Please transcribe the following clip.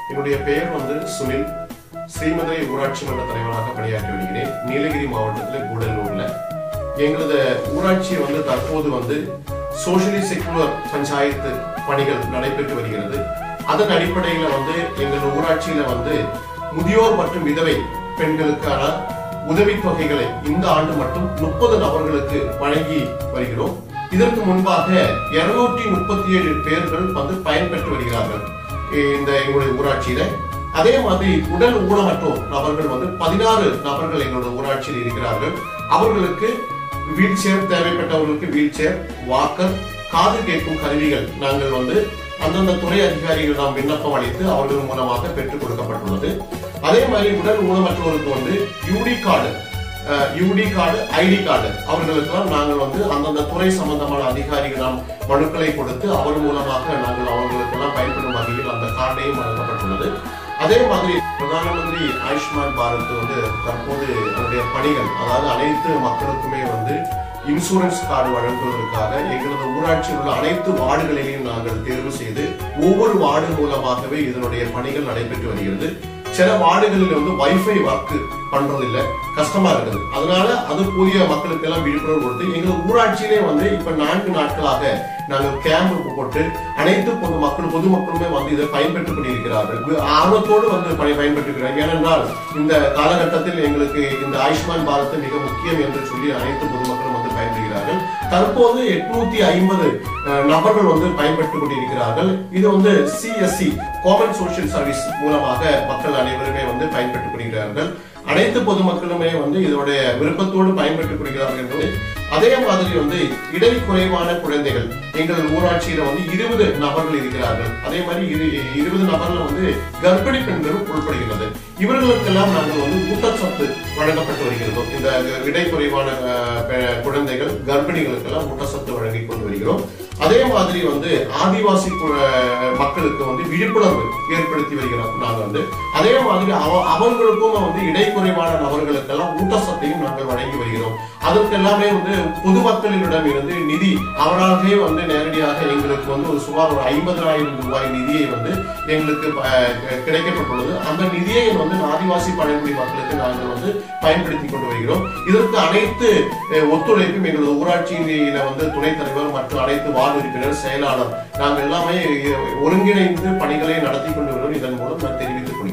என்னுடைய பெயர் சுனில். ஸ்ரீமதுரை ஊராட்சி மன்ற தலைவராக பணியாற்றி வருகிறேன். நீலகிரி மாவட்டத்தில் கூடலூர்ல எங்களது ஊராட்சி தற்போது சோஷியலி செக்குலர் பஞ்சாயத்து பணிகள் நடைபெற்று வருகிறது. அதன் அடிப்படையில் எங்கள் ஊராட்சியில முதியோர் மற்றும் விதவை பெண்களுக்கான உதவித்தொகைகளை இந்த ஆண்டு மட்டும் 30 நபர்களுக்கு வழங்கி வருகிறோம். இதற்கு முன்பாக 237 பேர்கள் பயன்பெற்று வருகிறார்கள் இந்த எங்களுடைய ஊராட்சியில. அதே மாதிரி உடல் ஊனமற்றோர் நபர்கள் 16 நபர்கள் எங்களுடைய ஊராட்சியில் இருக்கிறார்கள். அவர்களுக்கு வீல் சேர், தேவைப்பட்டவர்களுக்கு வீல் சேர், வாக்கர், காது கேட்கும் கருவிகள் நாங்கள் அந்தந்த துறை அதிகாரிகள் நாம் விண்ணப்பம் அளித்து அவர்கள் மூலமாக பெற்றுக் கொடுக்கப்பட்டுள்ளது. அதே மாதிரி உடல் ஊனமற்றோருக்கு யூடி கார்டு, ஐடி கார்டு அவர்களுக்கெல்லாம் நாங்கள் அந்தந்த துறை சம்பந்தமான அதிகாரிகள் நாம் மனுக்களை கொடுத்து அவர் மூலமாக நாங்கள் அவர்களுக்கெல்லாம் பயன்படும் வகையில் அந்த கார்டையும் வழங்கப்பட்டுள்ளது. அதே மாதிரி பிரதான மந்திரி ஆயுஷ்மான் பாரத் தற்போது அதனுடைய பணிகள், அதாவது அனைத்து மக்களுக்குமே இன்சூரன்ஸ் கார்டு வழங்குவதற்காக எங்களது ஊராட்சியில் உள்ள அனைத்து வார்டுகளிலையும் நாங்கள் தேர்வு செய்து ஒவ்வொரு வார்டு மூலமாகவே இதனுடைய பணிகள் நடைபெற்று வருகிறது. சில வார்டுகளில் வைஃபை ஒர்க் பண்றது இல்ல, கஷ்டமா இருக்குது. அதனால அது புதிய மக்களுக்கு எல்லாம் விழிப்புணர்வு கொடுத்து எங்கள் ஊராட்சியிலே இப்ப 4 நாட்களாக நாங்கள் கேம்ப் போட்டு அனைத்து பொதுமக்களுமே இதை பயன்பெற்றுக் கொண்டிருக்கிறார்கள். ஆர்வத்தோடு பயன்பெற்றிருக்கிறார்கள். ஏனென்றால் இந்த காலகட்டத்தில் எங்களுக்கு இந்த ஆயுஷ்மான் பாரத் மிக முக்கியம் என்று சொல்லி அனைத்து பொதுமக்களும் பயன்படுகிறார்கள். தற்போது 850 நபர்கள் பயன்பெற்றுக் கொண்டிருக்கிறார்கள். இது சிஎஸ்சி காமன் சோசியல் சர்வீஸ் மூலமாக மக்கள் அனைவருமே பயன்பெற்றுக் கொள்கிறார்கள். அனைத்து பொதுமக்களுமே இதோடைய விருப்பத்தோடு பயன்பெற்றுக் கொள்கிறார்கள் என்பது. அதே மாதிரி இடை குறைவான குழந்தைகள் எங்கள் ஊராட்சியில 20 நபர்கள் இருக்கிறார்கள். அதே மாதிரி 20 நபர்கள் கர்ப்பிணி பெண்களும் உள்படுகிறது. இவர்களுக்கெல்லாம் நாங்கள் ஊட்டச்சத்து வழங்கப்பட்டு வருகிறோம். இந்த இடை குறைவான குழந்தைகள் கர்ப்பிணிகளுக்கெல்லாம் ஊட்டச்சத்து வழங்கி கொண்டு வருகிறோம். அதே மாதிரி ஆதிவாசி மக்களுக்கு விழிப்புணர்வு ஏற்படுத்தி வருகிறோம். நாங்கள் அதே மாதிரி அவர்களுக்கும் இடை குறைவான நபர்களுக்கெல்லாம் ஊட்டச்சத்தையும் நாங்கள் வழங்கி வருகிறோம். அதற்கு எல்லாமே பொதுமக்களிடம் இருந்து நிதி அவராகவே நேரடியாக எங்களுக்கு ஒரு சுமார் 50,000 ரூபாய் நிதியை எங்களுக்கு கிடைக்கப்பட்டுள்ளது. அந்த நிதியை ஆதிவாசி பழங்குடி மக்களுக்கு நாங்கள் பயன்படுத்திக் கொண்டு வருகிறோம். இதற்கு அனைத்து ஒத்துழைப்பும் எங்களது ஊராட்சியில துணைத் தலைவர் மற்றும் அனைத்து வார்டு உறுப்பினர், செயலாளர் நாங்கள் எல்லாமே ஒருங்கிணைந்து பணிகளை நடத்தி கொண்டு வருகிறோம். இதன் மூலம் நான் தெரிவித்துக் கொள்கிறேன்.